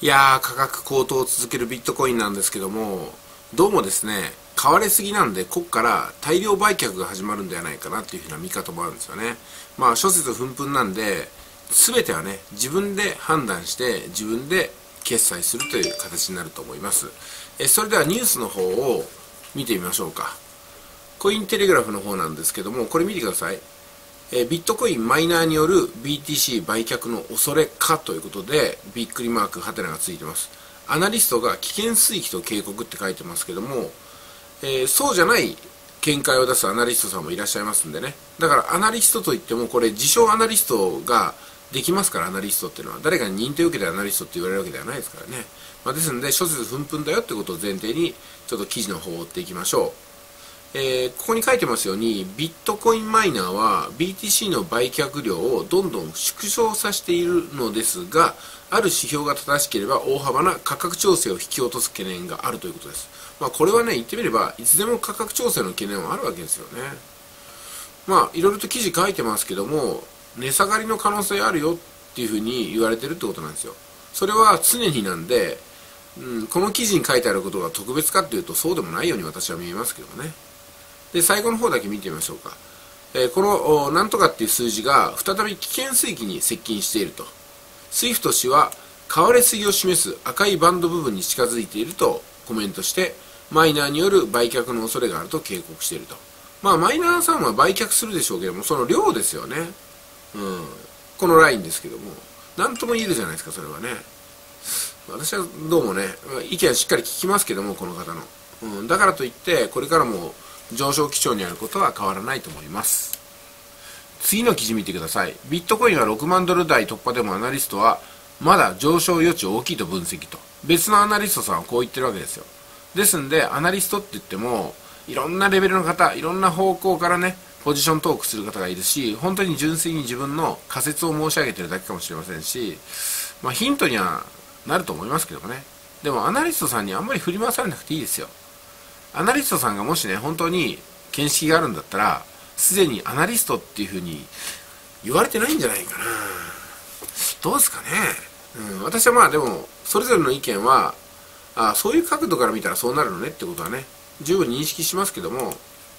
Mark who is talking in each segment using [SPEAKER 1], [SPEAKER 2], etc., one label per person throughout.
[SPEAKER 1] いやー、価格高騰を続けるビットコインなんですけども、どうもですね、買われすぎなんで、ここから大量売却が始まるんではないかなっていうふうな見方もあるんですよね。まあ諸説紛々なんで、全てはね、自分で判断して自分で決済するという形になると思います。それではニュースの方を見てみましょうか。コインテレグラフの方なんですけども、これ見てください。ビットコインマイナーによる BTC 売却の恐れかということで、びっくりマークハテナがついてます。アナリストが危険水域と警告って書いてますけども、そうじゃない見解を出すアナリストさんもいらっしゃいますんでね。だからアナリストといっても、これ自称アナリストができますから、アナリストっていうのは誰かに認定を受けてアナリストって言われるわけではないですからね。ですので諸説紛々だよってことを前提にちょっと記事の方を追っていきましょう。ここに書いてますように、ビットコインマイナーは BTC の売却量をどんどん縮小させているのですが、ある指標が正しければ大幅な価格調整を引き落とす懸念があるということです。これはね、言ってみればいつでも価格調整の懸念はあるわけですよね。いろいろと記事書いてますけども、値下がりの可能性あるよっていうふうに言われてるってことなんですよ。それは常になんで、この記事に書いてあることが特別かっていうとそうでもないように私は見えますけどもね。で、最後の方だけ見てみましょうか。このなんとかっていう数字が再び危険水域に接近していると。スイフト氏は買われすぎを示す赤いバンド部分に近づいているとコメントして、マイナーによる売却の恐れがあると警告していると。マイナーさんは売却するでしょうけども、その量ですよね。このラインですけども、なんとも言えるじゃないですか、それはね。私はどうもね、意見はしっかり聞きますけども、この方の。だからといって、これからも上昇基調にあることは変わらないと思います。次の記事見てください。ビットコインは6万ドル台突破でもアナリストはまだ上昇余地大きいと分析と。別のアナリストさんはこう言ってるわけですよ。ですんで、アナリストって言ってもいろんなレベルの方、いろんな方向からね、ポジショントークする方がいるし、本当に純粋に自分の仮説を申し上げてるだけかもしれませんし、ヒントにはなると思いますけどもね。でもアナリストさんにあんまり振り回されなくていいですよ。アナリストさんがもしね、本当に見識があるんだったら、すでにアナリストっていうふうに言われてないんじゃないかな。どうですかね。私はでも、それぞれの意見は、そういう角度から見たらそうなるのねってことはね、十分認識しますけども、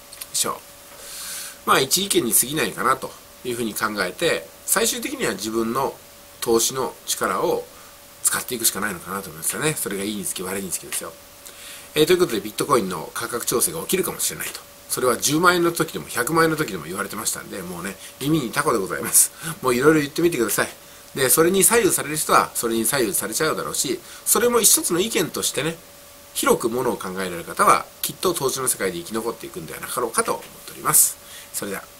[SPEAKER 1] 一意見に過ぎないかなというふうに考えて、最終的には自分の投資の力を使っていくしかないのかなと思いますよね。それがいいにつき悪いにつきですよ。ということで、ビットコインの価格調整が起きるかもしれないと。それは10万円の時でも100万円の時でも言われてましたんで、もうね、耳にタコでございます。もういろいろ言ってみてください。で、それに左右される人はそれに左右されちゃうだろうし、それも一つの意見としてね、広くものを考えられる方はきっと投資の世界で生き残っていくんではなかろうかと思っております。それでは。